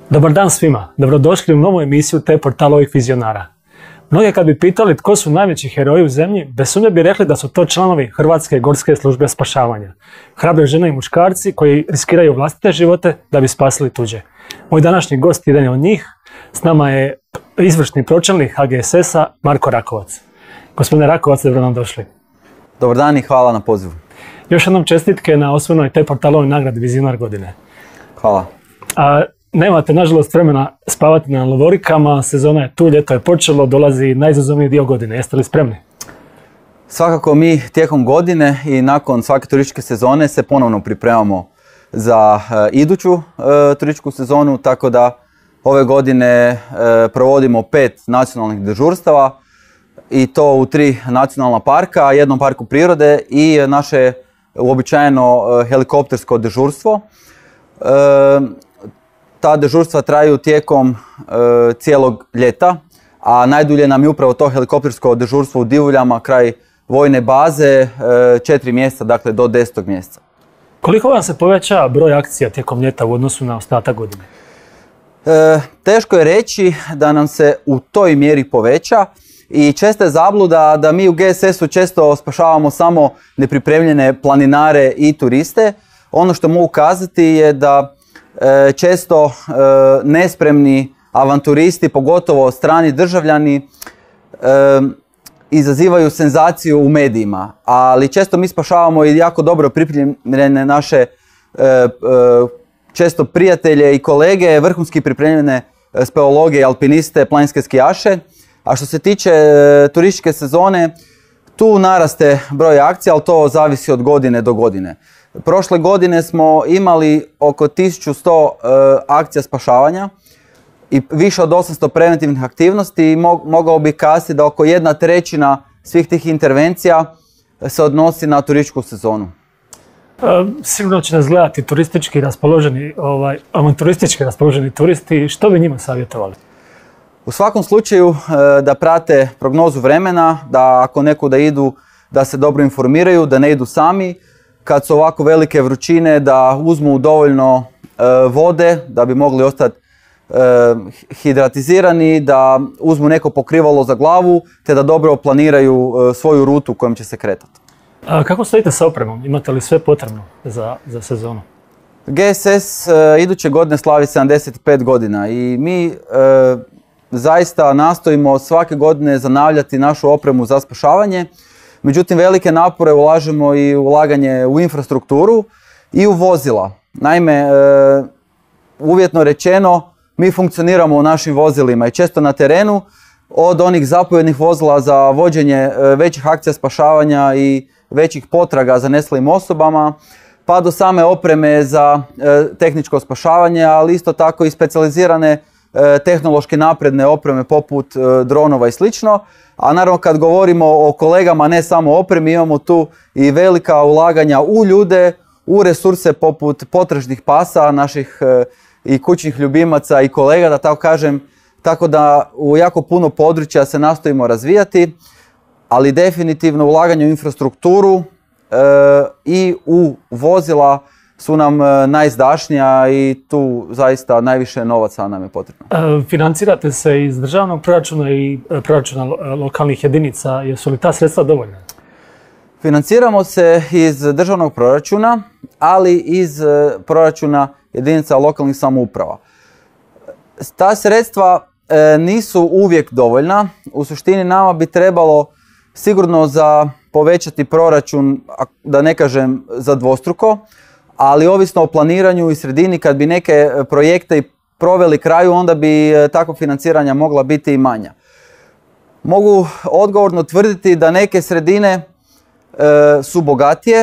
Dobar dan svima, dobrodošli u novu emisiju T-portalovih vizionara. Mnogi kad bi pitali tko su najveći heroji u zemlji, bez sumnje bi rekli da su to članovi Hrvatske gorske službe spašavanja. Hrabre žene i muškarci koji riskiraju vlastite živote da bi spasili tuđe. Moj današnji gost jedan je od njih, s nama je izvršni pročelnik HGSS-a Marko Rakovac. Gospodine Rakovac, dobro nam došli. Dobar dan i hvala na pozivu. Još jednom čestitke na osvojenoj T-portalovoj nagradi Vizionar godine. Hvala. Nemate, nažalost, vremena spavati na lovorikama, sezona je tu, ljeto je počelo, dolazi najizazovniji dio godine. Jeste li spremni? Svakako mi tijekom godine i nakon svake turističke sezone se ponovno pripremamo za iduću turističku sezonu, tako da ove godine provodimo 5 nacionalnih dežurstava i to u 3 nacionalna parka, jednom parku prirode i naše uobičajeno helikoptersko dežurstvo. Ta dežurstva traju tijekom cijelog ljeta, a najdulje nam je upravo to helikoptersko dežurstvo u Divuljama kraj vojne baze 4 mjeseca, dakle do 10. mjeseca. Koliko vam se poveća broj akcija tijekom ljeta u odnosu na ostatak godine? Teško je reći da nam se u toj mjeri poveća i česta je zabluda da mi u GSS-u često spašavamo samo nepripremljene planinare i turiste. Ono što mogu kazati je da često nespremni avanturisti, pogotovo strani državljani, izazivaju senzaciju u medijima, ali često mi spašavamo i jako dobro pripremljene naše često prijatelje i kolege, vrhunski pripremljene speologe i alpiniste, planinske skijaše. A što se tiče turističke sezone, tu naraste broj akcija, ali to zavisi od godine do godine. Prošle godine smo imali oko 1100 akcija spašavanja i više od 800 preventivnih aktivnosti i mogao bih kazati da oko 1/3 svih tih intervencija se odnosi na turističku sezonu. Sigurno će nas gledati turistički raspoloženi, avanturistički raspoloženi turisti. Što bi njima savjetovali? U svakom slučaju da prate prognozu vremena, da ako nekuda idu da se dobro informiraju, da ne idu sami. Kad su ovako velike vrućine da uzmu dovoljno vode da bi mogli ostati hidratizirani, da uzmu neko pokrivalo za glavu te da dobro planiraju svoju rutu kojom će se kretati. Kako stojite sa opremom? Imate li sve potrebno za sezonu? GSS iduće godine slavi 75 godina i mi zaista nastojimo svake godine zanavljati našu opremu za spašavanje. Međutim, velike napore ulažemo i ulaganje u infrastrukturu i u vozila. Naime, uvjetno rečeno, mi funkcioniramo u našim vozilima i često na terenu, od onih zapovjednih vozila za vođenje većih akcija spašavanja i većih potraga za nestalim osobama, pa do same opreme za tehničko spašavanje, ali isto tako i specijalizirane tehnološki napredne opreme poput dronova i slično. A naravno kad govorimo o kolegama, ne samo o opremi, imamo tu i velika ulaganja u ljude, u resurse poput potražnih pasa, naših i kućnih ljubimaca i kolega, da tako kažem. Tako da u jako puno područja se nastojimo razvijati, ali definitivno ulaganje u infrastrukturu i u vozila su nam najizdašnija i tu zaista najviše novaca nam je potrebno. Financirate se iz državnog proračuna i proračuna lokalnih jedinica. Jesu li ta sredstva dovoljna? Financiramo se iz državnog proračuna, ali iz proračuna jedinica lokalnih samouprava. Ta sredstva nisu uvijek dovoljna. U suštini nama bi trebalo sigurno za povećati proračun, da ne kažem za dvostruko, ali ovisno o planiranju i sredini, kad bi neke projekte i proveli kraju, onda bi takvog financiranja mogla biti i manja. Mogu odgovorno tvrditi da neke sredine su bogatije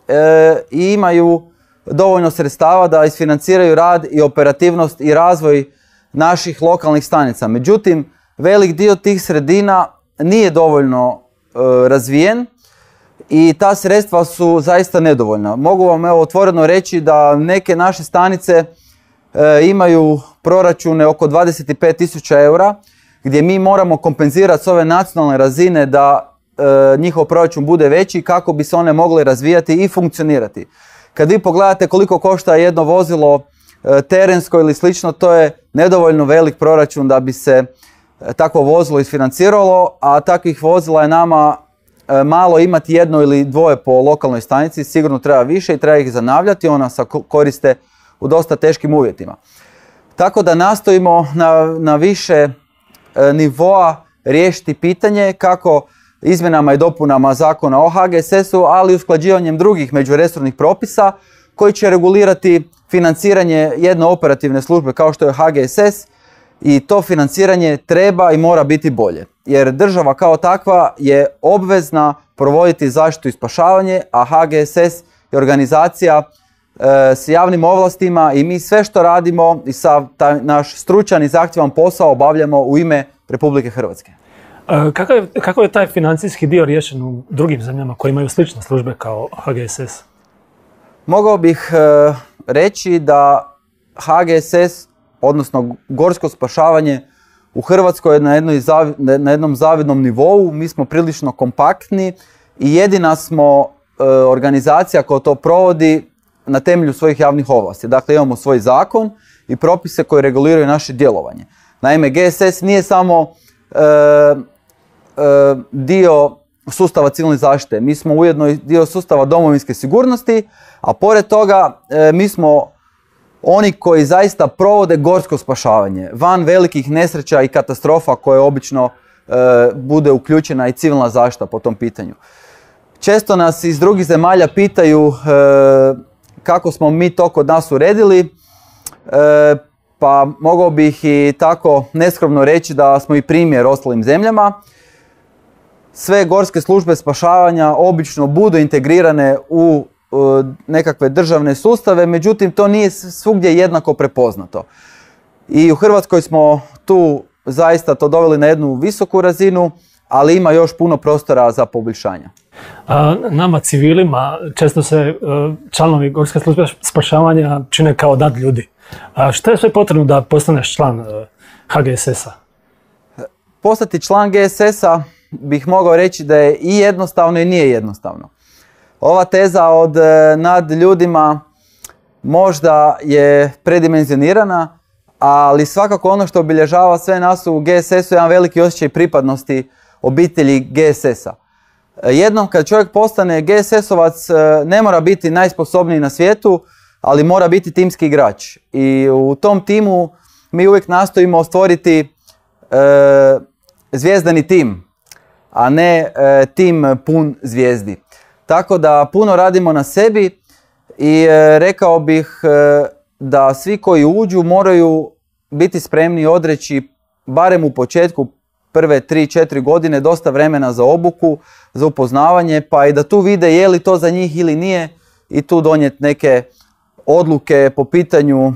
i imaju dovoljno sredstava da isfinanciraju rad i operativnost i razvoj naših lokalnih stanica. Međutim, velik dio tih sredina nije dovoljno razvijen i ta sredstva su zaista nedovoljna. Mogu vam otvoreno reći da neke naše stanice imaju proračune oko 25.000 eura, gdje mi moramo kompenzirati s ove nacionalne razine da njihov proračun bude veći kako bi se one mogle razvijati i funkcionirati. Kad vi pogledate koliko košta jedno vozilo terensko ili slično, to je nedovoljno velik proračun da bi se takvo vozilo isfinanciralo, a takvih vozila je nama malo imati jedno ili dvoje po lokalnoj stanici, sigurno treba više i treba ih zanavljati, ona se koriste u dosta teškim uvjetima. Tako da nastojimo na više nivoa riješiti pitanje kako izmjenama i dopunama zakona o HGSS-u, ali i usklađivanjem drugih međuresornih propisa koji će regulirati financiranje jedne operativne službe kao što je HGSS, i to financiranje treba i mora biti bolje. Jer država kao takva je obvezna provoditi zaštitu i spašavanje, a HGSS je organizacija s javnim ovlastima i mi sve što radimo i sav taj naš stručan i zahtjevan posao obavljamo u ime Republike Hrvatske. Kako je taj financijski dio riješen u drugim zemljama koji imaju slične službe kao HGSS? Mogao bih reći da HGSS, odnosno gorsko spašavanje u Hrvatskoj je na jednom zavidnom nivou. Mi smo prilično kompaktni i jedina smo organizacija koja to provodi na temelju svojih javnih ovlasti. Dakle, imamo svoj zakon i propise koji reguliraju naše djelovanje. Naime, GSS nije samo dio sustava civilne zaštite. Mi smo ujedno i dio sustava domovinske sigurnosti, a pored toga mi smo oni koji zaista provode gorsko spašavanje, van velikih nesreća i katastrofa koje obično bude uključena i civilna zaštita po tom pitanju. Često nas iz drugih zemalja pitaju kako smo mi to kod nas uredili, pa mogao bih i tako neskromno reći da smo i primjer ostalim zemljama. Sve gorske službe spašavanja obično budu integrirane u nekakve državne sustave, međutim to nije svugdje jednako prepoznato. I u Hrvatskoj smo tu zaista to doveli na jednu visoku razinu, ali ima još puno prostora za poboljšanja. Nama civilima često se članovi gorske službe spašavanja čine kao nadljudi. Što je sve potrebno da postaneš član HGSS-a? Postati član GSS-a bih mogao reći da je i jednostavno i nije jednostavno. Ova teza od nad ljudima možda je predimenzionirana, ali svakako ono što obilježava sve nas u GSS-u je jedan veliki osjećaj pripadnosti obitelji GSS-a. Jednom kad čovjek postane GSS-ovac ne mora biti najsposobniji na svijetu, ali mora biti timski igrač. I u tom timu mi uvijek nastojimo stvoriti zvijezdani tim, a ne tim pun zvijezdi. Tako da puno radimo na sebi i rekao bih da svi koji uđu moraju biti spremni odreći barem u početku prve 3-4 godine dosta vremena za obuku, za upoznavanje, pa i da tu vide je li to za njih ili nije i tu donijeti neke odluke po pitanju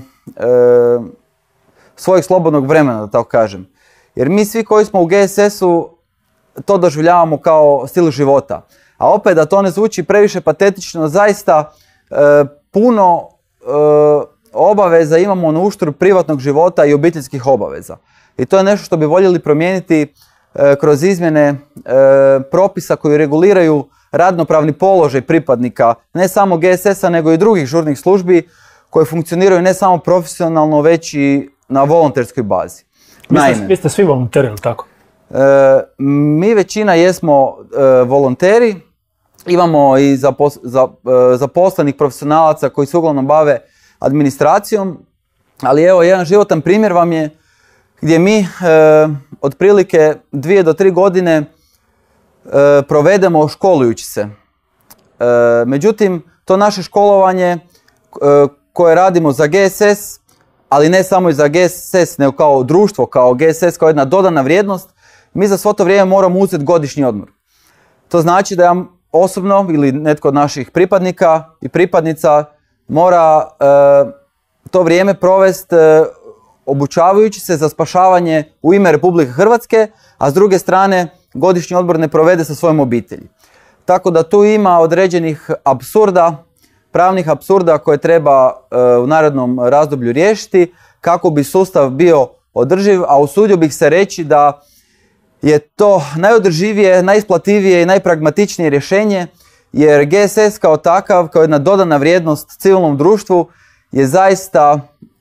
svojeg slobodnog vremena, da tako kažem. Jer mi svi koji smo u GSS-u to doživljavamo kao stil života. A opet da to ne zvuči previše patetično, zaista puno obaveza imamo na uštrb privatnog života i obiteljskih obaveza. I to je nešto što bi voljeli promijeniti kroz izmjene propisa koji reguliraju radnopravni položaj pripadnika ne samo GSS-a nego i drugih žurnih službi koje funkcioniraju ne samo profesionalno već i na volonterskoj bazi. Vi ste svi volonteri, ili tako? Mi većina jesmo volonteri, imamo i zaposlenih profesionalaca koji se uglavnom bave administracijom, ali evo jedan životan primjer vam je gdje mi otprilike 2 do 3 godine provedemo školujući se. Međutim, to naše školovanje koje radimo za GSS, ali ne samo i za GSS, nego kao društvo, kao GSS, kao jedna dodana vrijednost, mi za svo to vrijeme moramo uzeti godišnji odmor. To znači da ja osobno ili netko od naših pripadnika i pripadnica mora to vrijeme provesti obučavajući se za spašavanje u ime Republike Hrvatske, a s druge strane godišnji odmor ne provede sa svojom obitelji. Tako da tu ima određenih apsurda, pravnih apsurda koje treba u narednom razdoblju riješiti kako bi sustav bio održiv, a usudio bih se reći da je to najodrživije, najisplativije i najpragmatičnije rješenje, jer GSS kao takav, kao jedna dodana vrijednost civilnom društvu je zaista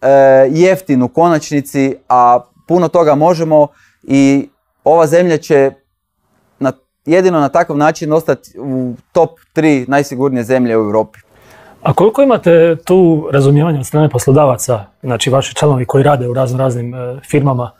jeftin u konačnici, a puno toga možemo i ova zemlja će jedino na takav način ostati u top 3 najsigurnije zemlje u Europi. A koliko imate tu razumijevanja od strane poslodavaca, znači vaši članovi koji rade u raznim firmama?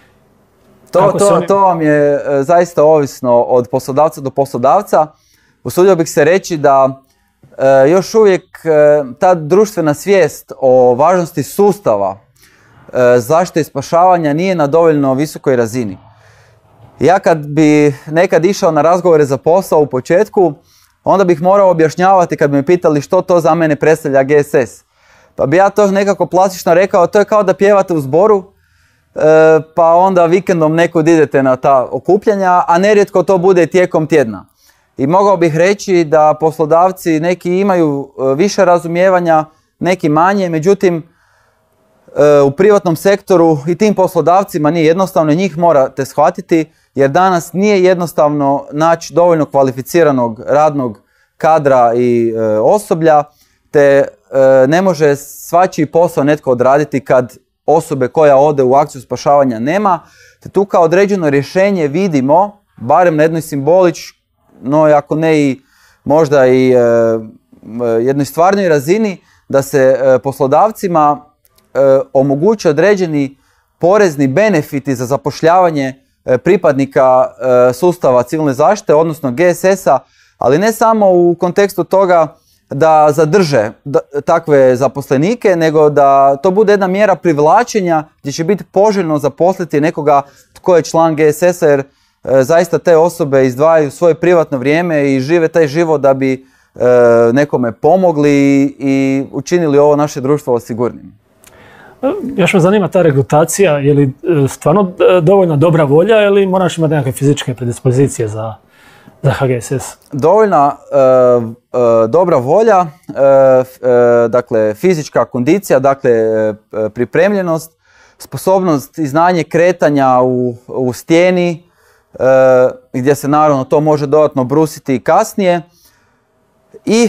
To vam je zaista ovisno od poslodavca do poslodavca. Usudio bih se reći da još uvijek ta društvena svijest o važnosti sustava zaštite i spašavanja nije na dovoljno visokoj razini. Ja kad bi nekad išao na razgovore za posao u početku, onda bih morao objašnjavati kad bi me pitali što to za mene predstavlja GSS. Pa bi ja to nekako plastično rekao, to je kao da pjevate u zboru, pa onda vikendom nekud idete na ta okupljanja, a nerijetko to bude tijekom tjedna. I mogao bih reći da poslodavci neki imaju više razumijevanja, neki manje, međutim u privatnom sektoru i tim poslodavcima nije jednostavno, njih morate shvatiti jer danas nije jednostavno naći dovoljno kvalificiranog radnog kadra i osoblja, te ne može svačiji posao netko odraditi kad osobe koja ode u akciju spašavanja nema, te tu kao određeno rješenje vidimo, barem na jednoj simboličnoj, ako ne i možda i jednoj stvarnoj razini, da se poslodavcima omoguće određeni porezni benefiti za zapošljavanje pripadnika sustava civilne zaštite, odnosno GSS-a, ali ne samo u kontekstu toga da zadrže takve zaposlenike, nego da to bude jedna mjera privlačenja gdje će biti poželjno zaposliti nekoga tko je član GSS-a, jer zaista te osobe izdvajaju svoje privatno vrijeme i žive taj život da bi nekome pomogli i učinili ovo naše društvo sigurnim. Još me zanima ta regrutacija, je li stvarno dovoljno dobra volja ili moraš imati nekakve fizičke predispozicije za HGSS? Dovoljna dobra volja, dakle fizička kondicija, dakle pripremljenost, sposobnost i znanje kretanja u stijeni, gdje se naravno to može dodatno brusiti kasnije, i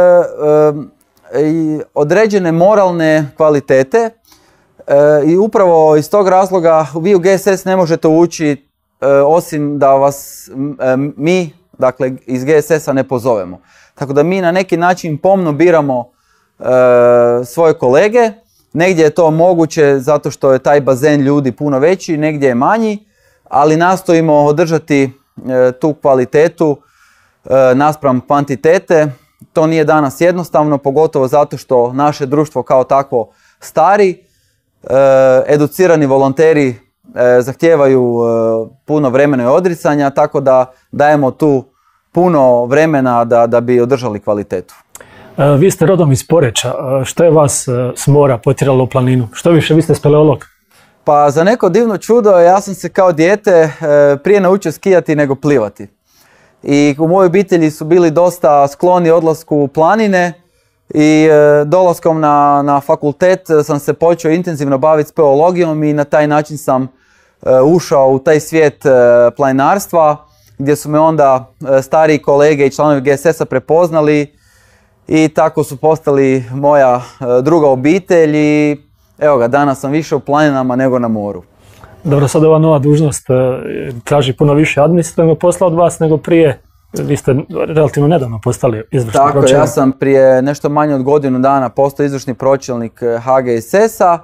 određene moralne kvalitete. I upravo iz tog razloga vi u GSS ne možete ući osim da vas mi, dakle iz GSS-a ne pozovemo. Tako da mi na neki način pomno biramo svoje kolege, negdje je to moguće zato što je taj bazen ljudi puno veći, negdje je manji, ali nastojimo održati tu kvalitetu naspram kvantitete. To nije danas jednostavno, pogotovo zato što naše društvo kao takvo stari, educirani volonteri zahtijevaju puno vremena i odricanja, tako da dajemo tu puno vremena da bi održali kvalitetu. Vi ste rodom iz Poreča. Što je vas s mora potjeralo u planinu? Što više, vi ste speleolog. Pa za neko divno čudo ja sam se kao dijete prije naučio skijati nego plivati. I u mojoj obitelji su bili dosta skloni odlasku u planine i dolaskom na fakultet sam se počeo intenzivno baviti speologijom i na taj način sam ušao u taj svijet planinarstva, gdje su me onda stariji kolege i članovi GSS-a prepoznali i tako su postali moja druga obitelj i evo ga, danas sam više u planinama nego na moru. Dobro, sad ova nova dužnost traži puno više administrativnog posla od vas nego prije. Vi ste relativno nedavno postali izvršni pročelnik. Tako, ja sam prije nešto manje od godinu dana postao izvršni pročelnik HGSS-a.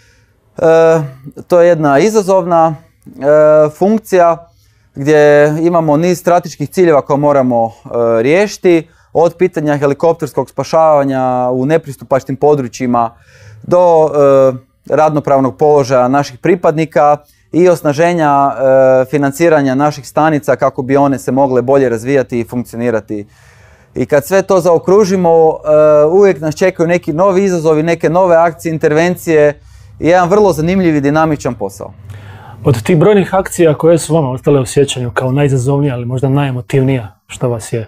To je jedna izazovna funkcija gdje imamo niz strateških ciljeva koje moramo riješiti, od pitanja helikopterskog spašavanja u nepristupačnim područjima do radnopravnog položaja naših pripadnika i osnaženja financiranja naših stanica kako bi one se mogle bolje razvijati i funkcionirati. I kad sve to zaokružimo, uvijek nas čekaju neki novi izazovi, neke nove akcije, intervencije i jedan vrlo zanimljiv i dinamičan posao. Od tih brojnih akcija koje su vama ostale u sjećanju kao najizazovnija, ali možda najemotivnija, što vas je?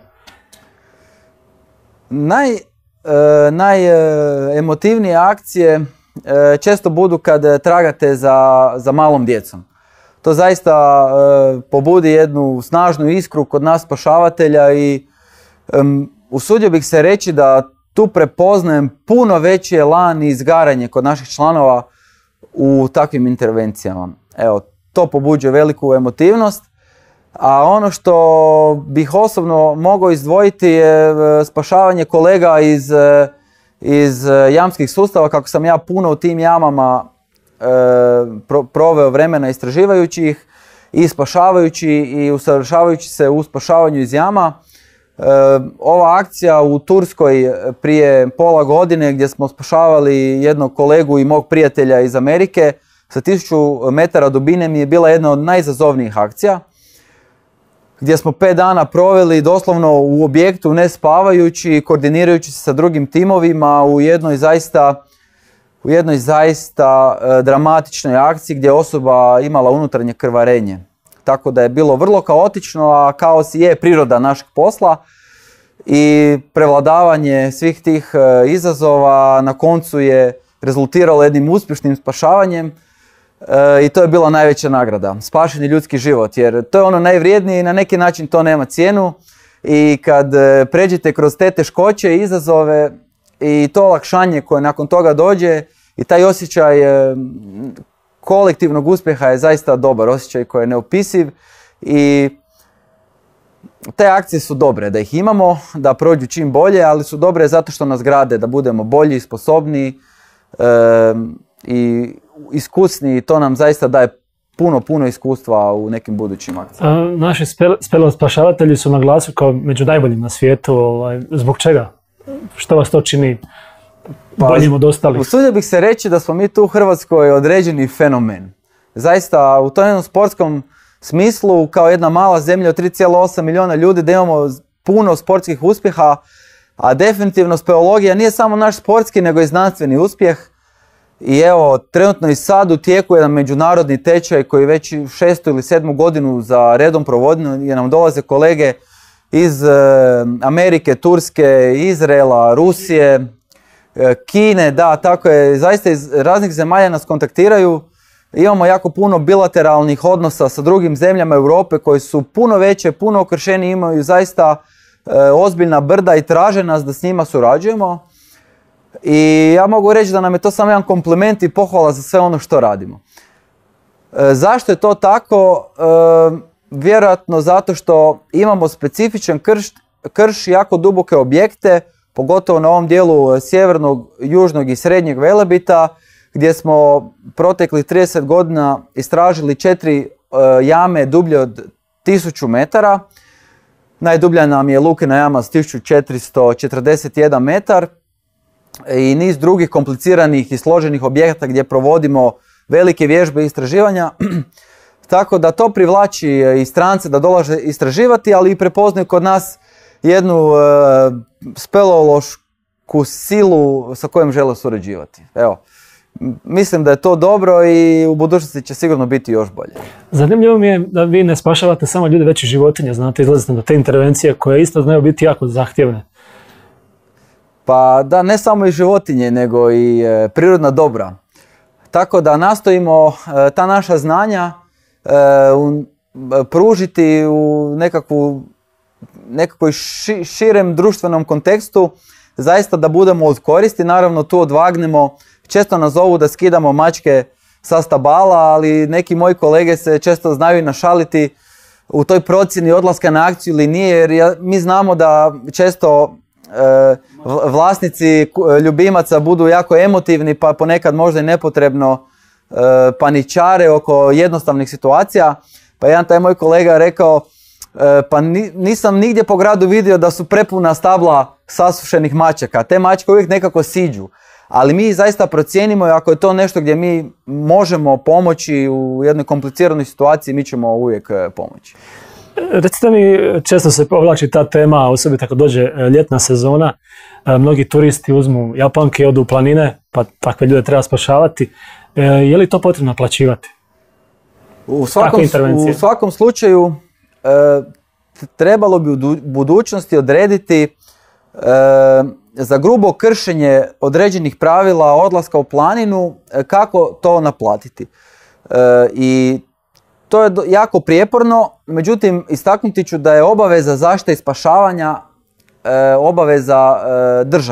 Najemotivnije akcije često budu kad tragate za malom djecom. To zaista pobudi jednu snažnu iskru kod nas spašavatelja i usudio bih se reći da tu prepoznajem puno veći elan i izgaranje kod naših članova u takvim intervencijama. Evo, to pobuđuje veliku emotivnost. A ono što bih osobno mogao izdvojiti je spašavanje kolega iz jamskih sustava, kako sam ja puno u tim jamama proveo vremena istraživajući ih i spašavajući i usavršavajući se u spašavanju iz jama. Ova akcija u Turskoj prije pola godine gdje smo spašavali jednog kolegu i mog prijatelja iz Amerike sa 1000 metara dubine mi je bila jedna od najizazovnijih akcija, gdje smo 5 dana proveli doslovno u objektu ne spavajući, koordinirajući se sa drugim timovima u jednoj zaista dramatičnoj akciji gdje je osoba imala unutarnje krvarenje. Tako da je bilo vrlo kaotično, a kaos je priroda našeg posla i prevladavanje svih tih izazova na koncu je rezultiralo jednim uspješnim spašavanjem i to je bila najveća nagrada, spašeni ljudski život, jer to je ono najvrijednije i na neki način to nema cijenu i kad pređete kroz te teškoće i izazove i to olakšanje koje nakon toga dođe i taj osjećaj kolektivnog uspjeha je zaista dobar osjećaj koji je neopisiv i te akcije su dobre da ih imamo, da prođu čim bolje, ali su dobre zato što nas grade da budemo bolji, sposobniji i iskusni i to nam zaista daje puno iskustva u nekim budućim akcijama. Naši spašavatelji su na glasu kao među najboljim na svijetu. Zbog čega? Što vas to čini boljim od ostalih? Usudio bih se reći da smo mi tu u Hrvatskoj određeni fenomen. Zaista u tom jednom sportskom smislu kao jedna mala zemlja od 3,8 milijuna ljudi da imamo puno sportskih uspjeha, a definitivno speologija nije samo naš sportski nego i znanstveni uspjeh. I evo, trenutno i sad u tijeku jedan međunarodni tečaj koji već 6. ili 7. godinu za redom provodimo, gdje nam dolaze kolege iz Amerike, Turske, Izraela, Rusije, Kine, da, tako je, zaista iz raznih zemalja nas kontaktiraju. Imamo jako puno bilateralnih odnosa sa drugim zemljama Europe koji su puno veće, puno okršenije, imaju zaista ozbiljna brda i traže nas da s njima surađujemo. I ja mogu reći da nam je to samo jedan kompliment i pohvala za sve ono što radimo. Zašto je to tako? Vjerojatno zato što imamo specifičan krš, jako duboke objekte, pogotovo na ovom dijelu sjevernog, južnog i srednjeg Velebita, gdje smo proteklih 30 godina istražili 4 jame dublje od 1000 metara. Najdublja nam je Lukina jama s 1441 metar. I niz drugih kompliciranih i složenih objekata gdje provodimo velike vježbe i istraživanja. Tako da to privlači i strance da dolaze istraživati, ali i prepoznaju kod nas jednu speleološku silu sa kojom žele surađivati. Evo, mislim da je to dobro i u budućnosti će sigurno biti još bolje. Zanimljivo mi je da vi ne spašavate samo ljude, već i životinje. Znate, izlazite na te intervencije koje isto znaju biti jako zahtjevne. Pa da, ne samo i životinje, nego i prirodna dobra. Tako da nastojimo ta naša znanja pružiti u nekakvoj širem društvenom kontekstu, zaista da budemo od koristi. Naravno tu odvagnemo, često nas zovu da skidamo mačke sa stabala, ali neki moji kolege se često znaju i našaliti u toj procjeni odlaska na akciju ili nije, jer mi znamo da često vlasnici ljubimaca budu jako emotivni pa ponekad možda i nepotrebno paničare oko jednostavnih situacija. Pa jedan taj moj kolega rekao, pa nisam nigdje po gradu vidio da su prepuna stabla sasušenih mačaka. Te mačke uvijek nekako siđu. Ali mi zaista procijenimo ako je to nešto gdje mi možemo pomoći u jednoj kompliciranoj situaciji, mi ćemo uvijek pomoći. Recite mi, često se povlači ta tema, osobito ako dođe ljetna sezona, mnogi turisti uzmu japanke i odu u planine, pa takve ljude treba spašavati. Je li to potrebno naplaćivati? U svakom slučaju trebalo bi u budućnosti odrediti za grubo kršenje određenih pravila odlaska u planinu kako to naplatiti. I to je jako prijeporno, međutim istaknuti ću da je obaveza zaštite i spašavanja obaveza države.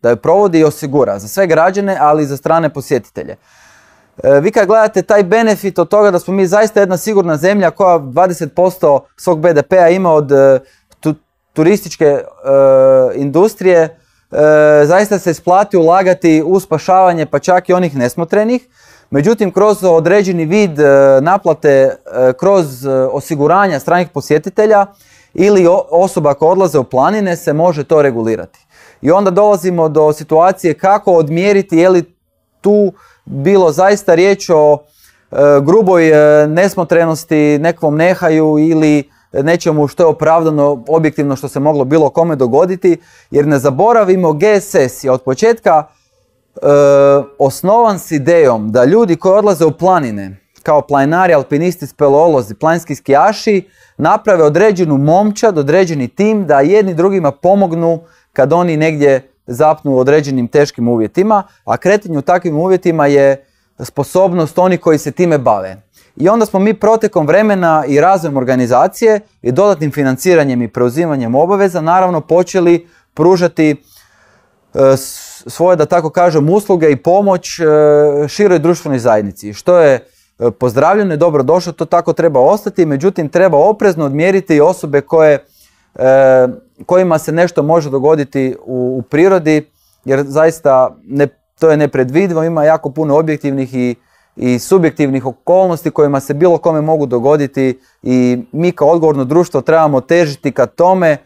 da je provodi i osigura za sve građane, ali i za strane posjetitelje. Vi kad gledate taj benefit od toga da smo mi zaista jedna sigurna zemlja koja 20% svog BDP-a ima od turističke industrije, zaista se isplati ulagati u spašavanje pa čak i onih nesmotrenih. Međutim, kroz određeni vid naplate, kroz osiguranja stranih posjetitelja ili osoba koje odlaze u planine se može to regulirati. I onda dolazimo do situacije kako odmjeriti je li tu bilo zaista riječ o gruboj nesmotrenosti, nekakvom nehaju ili nečemu što je opravdano, objektivno što se moglo bilo kome dogoditi. Jer ne zaboravimo, GSS je od početka osnovan s idejom da ljudi koji odlaze u planine, kao planinari, alpinisti, speleolozi, planinski skijaši, naprave određenu momčad, određeni tim da jedni drugima pomognu kad oni negdje zapnu u određenim teškim uvjetima, a kretanje u takvim uvjetima je sposobnost onih koji se time bave. I onda smo mi protekom vremena i razvojem organizacije i dodatnim financiranjem i preuzimanjem obaveza naravno počeli pružati svoje, da tako kažem, usluge i pomoć široj društvenoj zajednici. Što je pozdravljeno i dobro došlo, to tako treba ostati, međutim treba oprezno odmjeriti osobe kojima se nešto može dogoditi u prirodi, jer zaista to je nepredvidivo, ima jako puno objektivnih i subjektivnih okolnosti kojima se bilo kome mogu dogoditi i mi kao odgovorno društvo trebamo težiti ka tome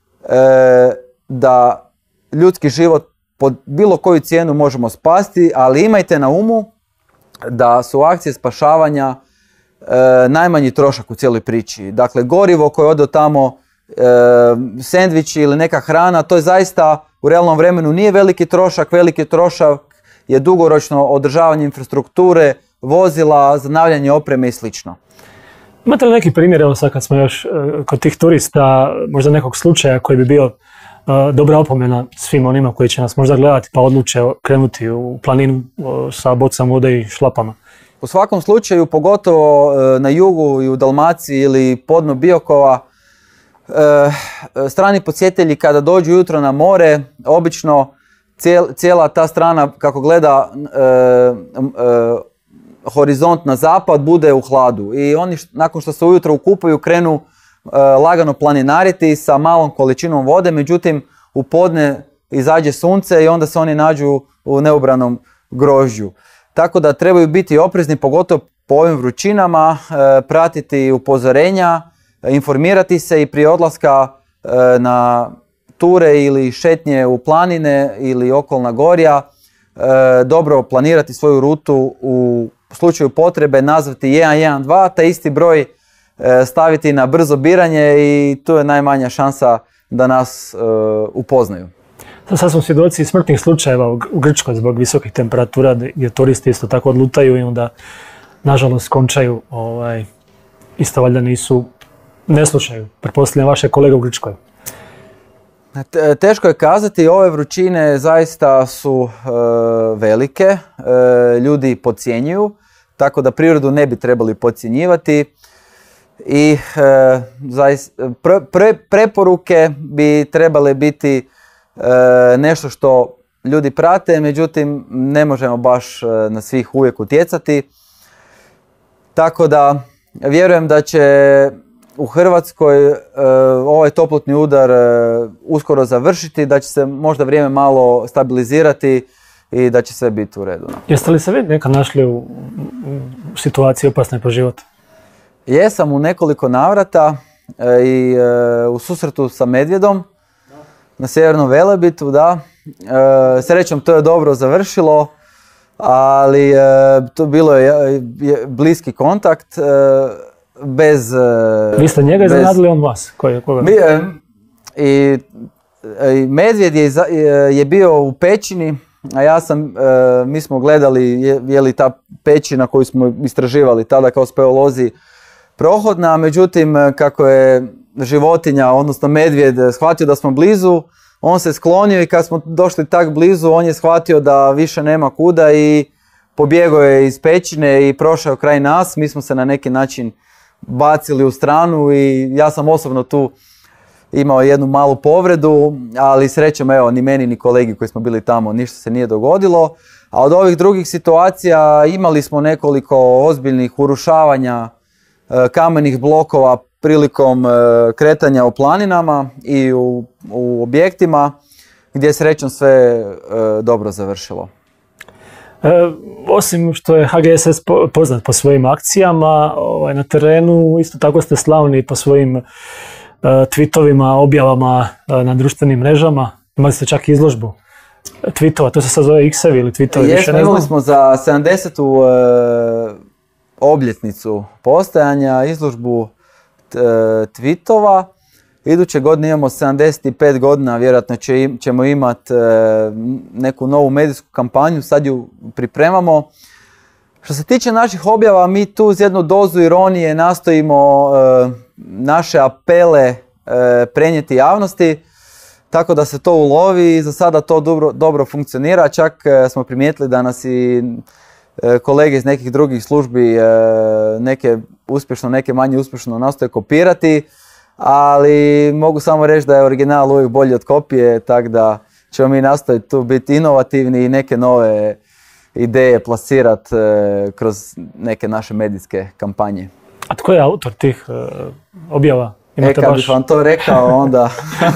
da ljudski život pod bilo koju cijenu možemo spasti, ali imajte na umu da su akcije spašavanja najmanji trošak u cijeloj priči. Dakle, gorivo koje ode tamo, sendviči ili neka hrana, to je zaista u realnom vremenu nije veliki trošak je dugoročno održavanje infrastrukture, vozila, zanavljanje opreme i slično. Imate li neki primjer, evo sad kad smo još kod tih turista, možda nekog slučaja koji bi bio dobra opomena svim onima koji će nas možda gledati pa odluče krenuti u planinu sa bocama vode i šlapama? U svakom slučaju, pogotovo na jugu i u Dalmaciji ili podno Biokova, strani posjetitelji kada dođu jutro na more, obično cijela ta strana kako gleda horizont na zapad bude u hladu i oni nakon što se ujutro ukupaju krenu lagano planinariti sa malom količinom vode, međutim u podne izađe sunce i onda se oni nađu u neobranom grožđu. Tako da trebaju biti oprezni, pogotovo po ovim vrućinama, pratiti upozorenja, informirati se i prije odlaska na ture ili šetnje u planine ili okolna gorja, dobro planirati svoju rutu, u slučaju potrebe nazvati 112, taj isti broj staviti na brzo biranje i tu je najmanja šansa da nas upoznaju. Sad smo svjedoci smrtnih slučajeva u Grčkoj zbog visokih temperatura gdje turisti isto tako odlutaju i onda nažalost končaju, isto valjda ne slušaju, pretpostavljam vaše kolege u Grčkoj. Teško je kazati, ove vrućine zaista su velike, ljudi podcjenjuju, tako da prirodu ne bi trebali podcjenjivati i preporuke bi trebale biti nešto što ljudi prate, međutim ne možemo baš na svih uvijek utjecati. Tako da vjerujem da će u Hrvatskoj ovaj toplotni udar uskoro završiti, da će se možda vrijeme malo stabilizirati i da će sve biti u redu. Jeste li se vi nekad našli u situaciji opasne po život? Jesam u nekoliko navrata i u susretu sa medvjedom na Sjevernom Velebitu, da. Srećom to je dobro završilo, ali to bilo je bliski kontakt. Vi ste njega iznenadili, on vas? Medvjed je bio u pećini, a mi smo gledali je li ta pećina koju smo istraživali tada kao speleolozi prohodna, međutim kako je životinja, odnosno medvjed, shvatio da smo blizu, on se sklonio i kad smo došli tak blizu, on je shvatio da više nema kuda i pobjegao je iz pećine i prošao kraj nas. Mi smo se na neki način bacili u stranu i ja sam osobno tu imao jednu malu povredu, ali srećom, evo, ni meni ni kolegi koji smo bili tamo ništa se nije dogodilo. A od ovih drugih situacija imali smo nekoliko ozbiljnih urušavanja kamenih blokova prilikom kretanja u planinama i u objektima, gdje je srećom sve dobro završilo. Osim što je HGSS poznat po svojim akcijama, na terenu isto tako ste slavni po svojim tweetovima, objavama na društvenim mrežama. Imali ste čak izložbu tweetova, to se sad zove X-evi ili tweetovi, više ne znam. Imali smo za 70. Obljetnicu postojanja izložbu tweetova. Iduće godine imamo 75 godina, vjerojatno ćemo imati neku novu medijsku kampanju, sad ju pripremamo. Što se tiče naših objava, mi tu uz jednu dozu ironije nastojimo naše apele prenijeti javnosti, tako da se to ulovi i za sada to dobro funkcionira. Čak smo primijetili da nas i kolege iz nekih drugih službi, neke uspješno, neke manje uspješno nastoje kopirati, ali mogu samo reći da je original uvijek bolji od kopije, tako da ćemo mi nastaviti tu biti inovativni i neke nove ideje plasirati kroz neke naše medijske kampanje. A tko je autor tih objava? Kad bih vam to rekao, onda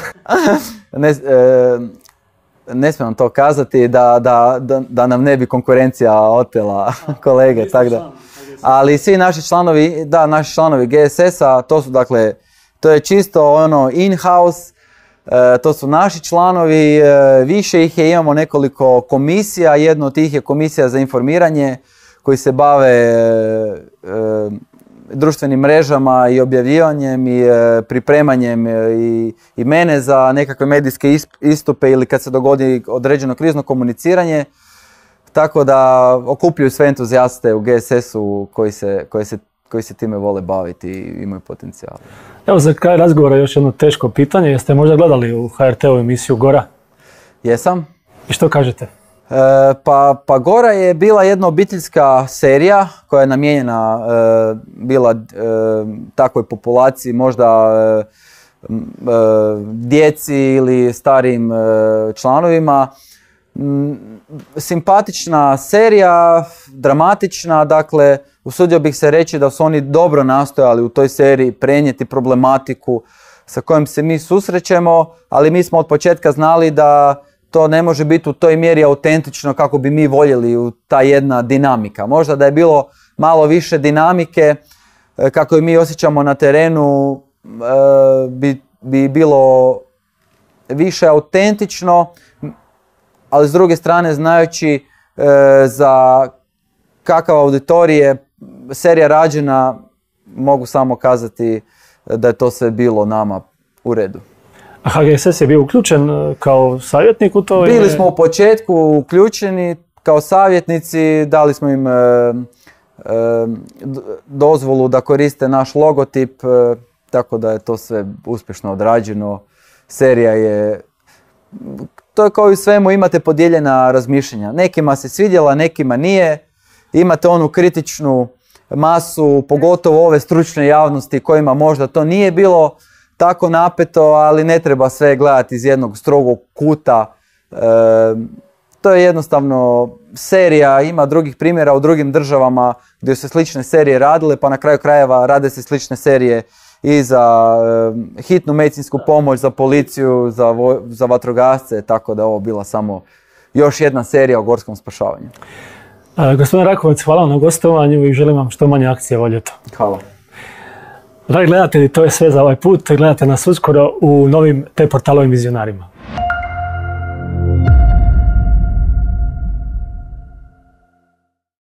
ne smijem vam to kazati da nam ne bi konkurencija otela kolege. Ali svi naši članovi, naši članovi GSS-a, to su dakle, to je čisto ono in-house, to su naši članovi, više ih je, imamo nekoliko komisija, jedno od tih je komisija za informiranje koji se bave društvenim mrežama i objavljivanjem i pripremanjem i mene za nekakve medijske istupe ili kad se dogodi određeno krizno komuniciranje. Tako da okupljuju sve entuzijaste u GSS-u koji se time vole baviti i imaju potencijal. Evo za kraj razgovora još jedno teško pitanje. Jeste možda gledali u HRT-u emisiju Gora? Jesam. I što kažete? Pa Gora je bila jedna obiteljska serija koja je namijenjena bila takvoj populaciji, možda djeci ili starijim članovima. Simpatična serija, dramatična, dakle usudio bih se reći da su oni dobro nastojali u toj seriji prenijeti problematiku sa kojom se mi susrećemo, ali mi smo od početka znali da to ne može biti u toj mjeri autentično kako bi mi voljeli u ta jedna dinamika. Možda da je bilo malo više dinamike kako je mi osjećamo na terenu bi bilo više autentično, ali s druge strane znajući za kakav auditorij je serija rađena, mogu samo kazati da je to sve bilo nama u redu. A HGSS je bio uključen kao savjetnik u to? Bili smo u početku uključeni kao savjetnici, dali smo im dozvolu da koriste naš logotip, tako da je to sve uspješno odrađeno. Serija je, to je kao i svemu, imate podijeljena razmišljanja. Nekima se svidjela, nekima nije. Imate onu kritičnu masu, pogotovo ove stručne javnosti kojima možda to nije bilo tako napeto, ali ne treba sve gledati iz jednog strogog kuta. To je jednostavno serija, ima drugih primjera u drugim državama gdje su slične serije radile, pa na kraju krajeva rade se slične serije i za hitnu medicinsku pomoć, za policiju, za vatrogasce, tako da je ovo bila samo još jedna serija o gorskom spašavanju. Gospodin Rakovac, hvala vam na gostovanju i želim vam što manje akcije ovo ljeto. Hvala. Dragi gledatelji, to je sve za ovaj put. Gledajte nas uskoro u novim T-portalovim vizionarima.